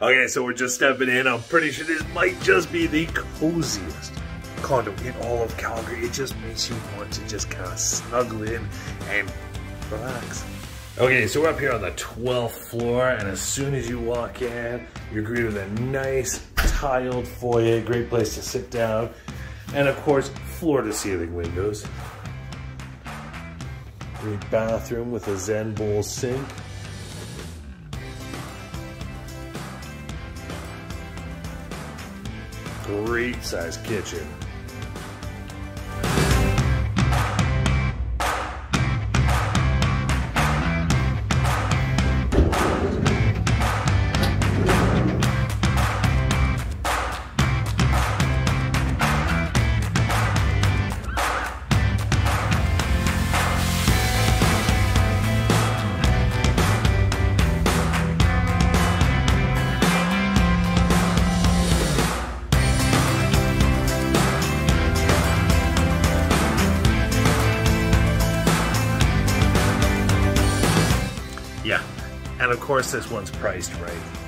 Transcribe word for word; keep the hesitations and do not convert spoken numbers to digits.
Okay, so we're just stepping in. I'm pretty sure this might just be the coziest condo in all of Calgary. It just makes you want to just kind of snuggle in and relax. Okay, so we're up here on the twelfth floor, and as soon as you walk in, you're greeted with a nice tiled foyer, great place to sit down, and of course, floor-to-ceiling windows. Great bathroom with a Zen bowl sink. Great sized kitchen. Yeah, and of course this one's priced right.